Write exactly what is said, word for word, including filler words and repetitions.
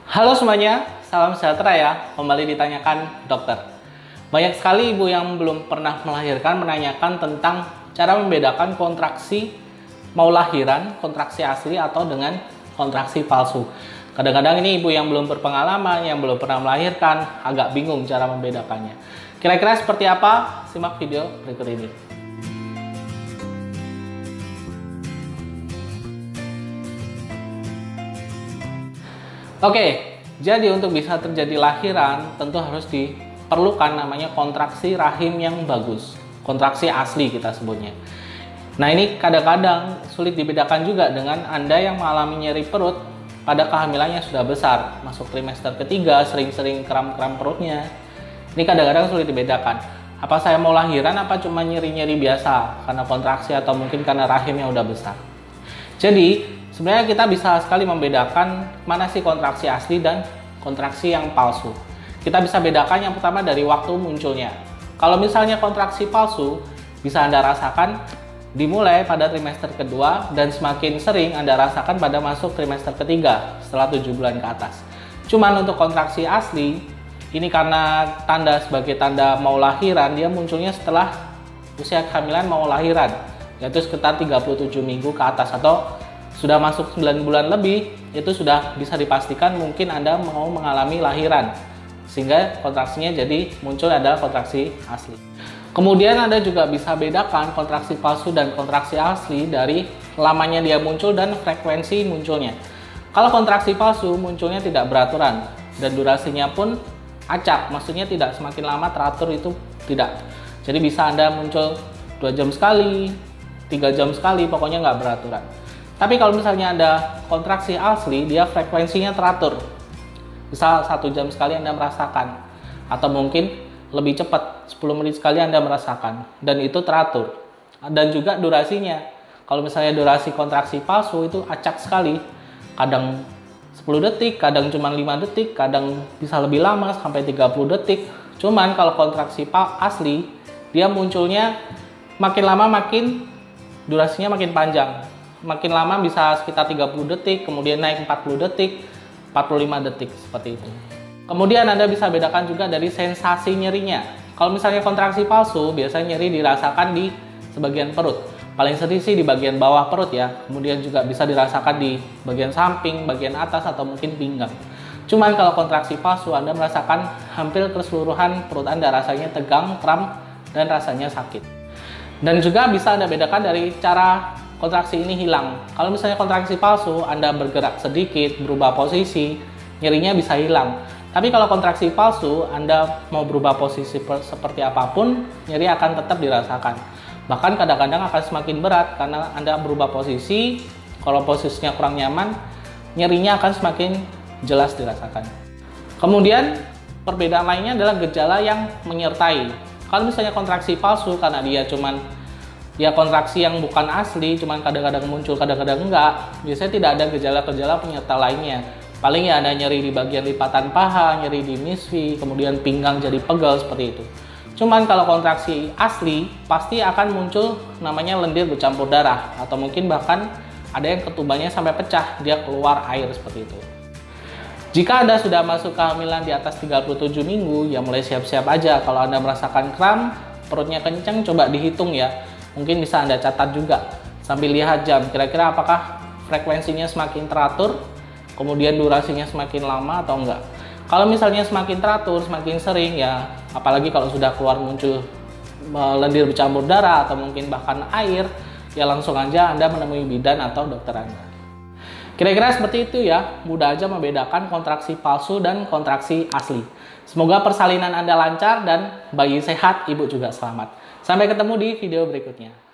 Halo semuanya, salam sejahtera ya. Kembali ditanyakan dokter. Banyak sekali ibu yang belum pernah melahirkan menanyakan tentang cara membedakan kontraksi mau lahiran, kontraksi asli atau dengan kontraksi palsu. Kadang-kadang ini ibu yang belum berpengalaman, yang belum pernah melahirkan, agak bingung cara membedakannya. Kira-kira seperti apa? Simak video berikut ini. Oke, jadi untuk bisa terjadi lahiran tentu harus diperlukan namanya kontraksi rahim yang bagus. Kontraksi asli kita sebutnya. Nah ini kadang-kadang sulit dibedakan juga dengan Anda yang mengalami nyeri perut pada kehamilan yang sudah besar. Masuk trimester ketiga, sering-sering kram-kram perutnya. Ini kadang-kadang sulit dibedakan. Apa saya mau lahiran, apa cuma nyeri-nyeri biasa karena kontraksi atau mungkin karena rahimnya udah besar. Jadi sebenarnya kita bisa sekali membedakan mana sih kontraksi asli dan kontraksi yang palsu. Kita bisa bedakan yang pertama dari waktu munculnya. Kalau misalnya kontraksi palsu, bisa Anda rasakan dimulai pada trimester kedua dan semakin sering Anda rasakan pada masuk trimester ketiga setelah tujuh bulan ke atas. Cuman untuk kontraksi asli, ini karena tanda sebagai tanda mau lahiran, dia munculnya setelah usia kehamilan mau lahiran, yaitu sekitar tiga puluh tujuh minggu ke atas atau sudah masuk sembilan bulan lebih, itu sudah bisa dipastikan mungkin Anda mau mengalami lahiran. Sehingga kontraksinya jadi muncul adalah kontraksi asli. Kemudian Anda juga bisa bedakan kontraksi palsu dan kontraksi asli dari lamanya dia muncul dan frekuensi munculnya. Kalau kontraksi palsu munculnya tidak beraturan dan durasinya pun acak, maksudnya tidak semakin lama teratur, itu tidak. Jadi bisa Anda muncul dua jam sekali, tiga jam sekali, pokoknya nggak beraturan. Tapi kalau misalnya ada kontraksi asli, dia frekuensinya teratur. Misal satu jam sekali Anda merasakan, atau mungkin lebih cepat, sepuluh menit sekali Anda merasakan, dan itu teratur. Dan juga durasinya, kalau misalnya durasi kontraksi palsu itu acak sekali, kadang sepuluh detik, kadang cuma lima detik, kadang bisa lebih lama sampai tiga puluh detik. Cuman kalau kontraksi asli, dia munculnya makin lama makin durasinya makin panjang. Makin lama bisa sekitar tiga puluh detik, kemudian naik empat puluh detik, empat puluh lima detik, seperti itu. Kemudian Anda bisa bedakan juga dari sensasi nyerinya. Kalau misalnya kontraksi palsu, biasanya nyeri dirasakan di sebagian perut. Paling sering sih di bagian bawah perut ya. Kemudian juga bisa dirasakan di bagian samping, bagian atas, atau mungkin pinggang. Cuman kalau kontraksi palsu, Anda merasakan hampir keseluruhan perut Anda rasanya tegang, kram, dan rasanya sakit. Dan juga bisa Anda bedakan dari cara kontraksi ini hilang. Kalau misalnya kontraksi palsu, Anda bergerak sedikit, berubah posisi, nyerinya bisa hilang. Tapi kalau kontraksi palsu, Anda mau berubah posisi seperti apapun, nyeri akan tetap dirasakan. Bahkan kadang-kadang akan semakin berat karena Anda berubah posisi. Kalau posisinya kurang nyaman, nyerinya akan semakin jelas dirasakan. Kemudian, perbedaan lainnya adalah gejala yang menyertai. Kalau misalnya kontraksi palsu, karena dia cuman ya kontraksi yang bukan asli, cuman kadang-kadang muncul, kadang-kadang enggak, biasanya tidak ada gejala-gejala penyerta lainnya. Paling ya ada nyeri di bagian lipatan paha, nyeri di misfi, kemudian pinggang jadi pegal, seperti itu. Cuman kalau kontraksi asli, pasti akan muncul namanya lendir bercampur darah, atau mungkin bahkan ada yang ketubannya sampai pecah, dia keluar air, seperti itu. Jika Anda sudah masuk kehamilan di atas tiga puluh tujuh minggu, ya mulai siap-siap aja. Kalau Anda merasakan kram, perutnya kencang, coba dihitung ya. Mungkin bisa Anda catat juga sambil lihat jam, kira-kira apakah frekuensinya semakin teratur, kemudian durasinya semakin lama atau enggak. Kalau misalnya semakin teratur, semakin sering ya, apalagi kalau sudah keluar muncul lendir bercampur darah atau mungkin bahkan air, ya langsung aja Anda menemui bidan atau dokter Anda. Kira-kira seperti itu ya, mudah aja membedakan kontraksi palsu dan kontraksi asli. Semoga persalinan Anda lancar dan bayi sehat, ibu juga selamat. Sampai ketemu di video berikutnya.